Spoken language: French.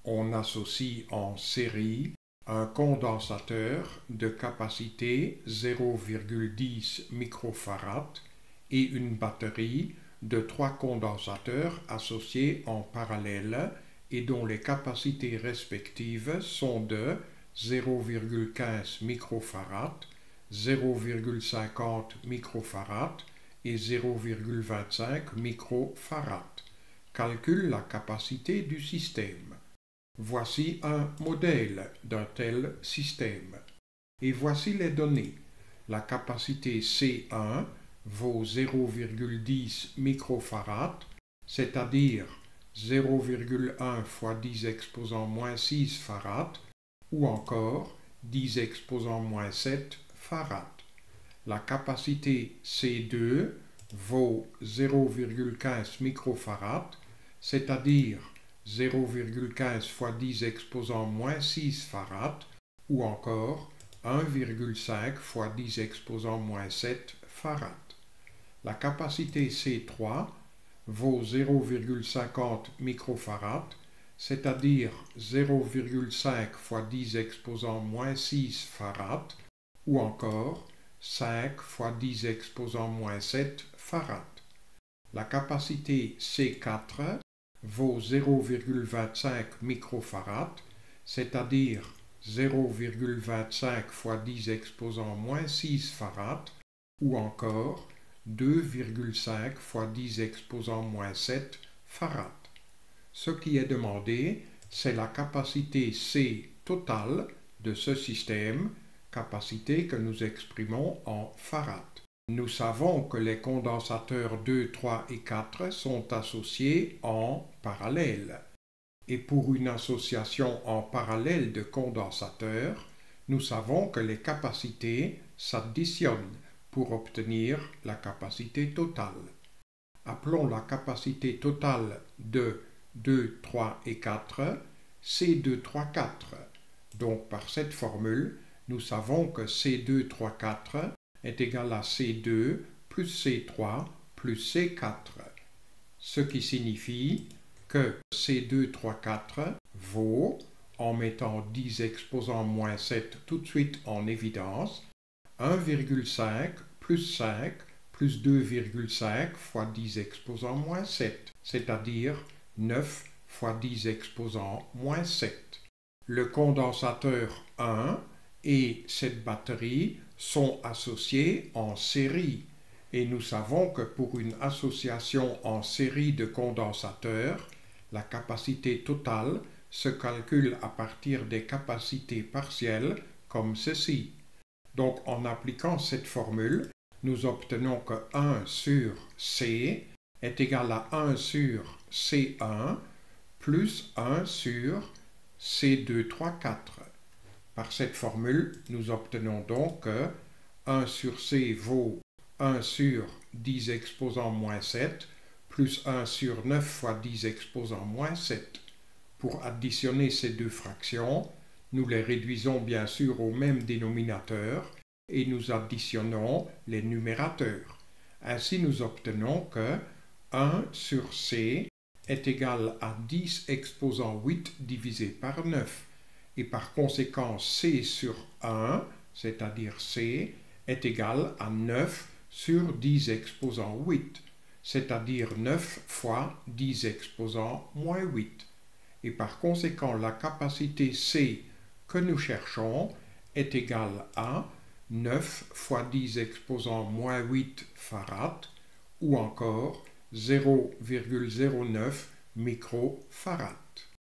on associe en série un condensateur de capacité 0,10 microfarad et une batterie de 3 condensateurs associés en parallèle et dont les capacités respectives sont de 0,15 microfarad, 0,50 microfarad et 0,25 microfarad. Calcule la capacité du système. Voici un modèle d'un tel système. Et voici les données. La capacité C1 vaut 0,10 microfarad, c'est-à-dire 0,1 fois 10 exposant moins 6 farad, ou encore 10 exposant moins 7 farad. La capacité C2 vaut 0,15 microfarad, c'est-à-dire 0,15 fois 10 exposant moins 6 farad, ou encore 1,5 fois 10 exposant moins 7 farad. La capacité C3 vaut 0,50 microfarad, c'est-à-dire 0,5 fois 10 exposant moins 6 farad, ou encore 5 fois 10 exposant moins 7 farad. La capacité C4 vaut 0,25 microfarad, c'est-à-dire 0,25 fois 10 exposant moins 6 farad, ou encore 2,5 fois 10 exposant moins 7 farad. Ce qui est demandé, c'est la capacité C totale de ce système, capacité que nous exprimons en farad. Nous savons que les condensateurs 2, 3 et 4 sont associés en parallèle. Et pour une association en parallèle de condensateurs, nous savons que les capacités s'additionnent pour obtenir la capacité totale. Appelons la capacité totale de 2, 3 et 4 C2, 3, 4. Donc par cette formule, nous savons que C2, 3, 4 est égal à C2 plus C3 plus C4. Ce qui signifie que C2, 3, 4 vaut, en mettant 10 exposant moins 7 tout de suite en évidence, 1,5 plus 5 plus 2,5 fois 10 exposant moins 7, c'est-à-dire 9 fois 10 exposant moins 7. Le condensateur 1 et cette batterie sont associés en série. Et nous savons que pour une association en série de condensateurs, la capacité totale se calcule à partir des capacités partielles comme ceci. Donc en appliquant cette formule, nous obtenons que 1 sur C est égal à 1 sur C1 plus 1 sur C2, 3, 4. Par cette formule, nous obtenons donc que 1 sur C vaut 1 sur 10 exposant moins 7 plus 1 sur 9 fois 10 exposant moins 7. Pour additionner ces deux fractions, nous les réduisons bien sûr au même dénominateur et nous additionnons les numérateurs. Ainsi, nous obtenons que 1 sur C est égal à 10 exposant 8 divisé par 9. Et par conséquent, C sur 1, c'est-à-dire C, est égal à 9 sur 10 exposant 8, c'est-à-dire 9 fois 10 exposant moins 8. Et par conséquent, la capacité C que nous cherchons est égale à 9 fois 10 exposant moins 8 farad, ou encore 0,09 microfarad.